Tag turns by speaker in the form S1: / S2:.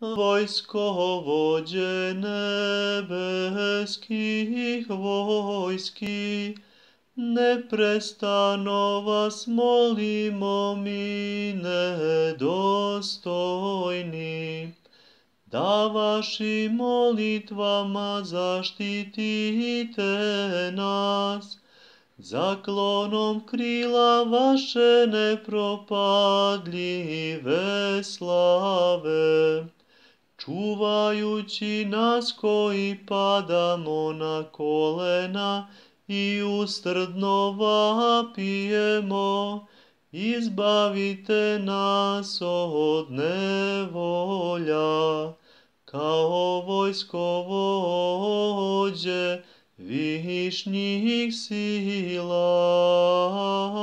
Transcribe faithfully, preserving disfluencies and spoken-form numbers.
S1: Vojskovođe nebeskih vojski, neprestano vas molimo mi nedostojni, da vašim molitvama zaštitite nas, zaklonom krila vaše nepropadljive slave, čuvajući nas koji padamo na kolena i ustrdno vapijemo, izbavite nas od nevolja, kao vojskovođe višnjih sila.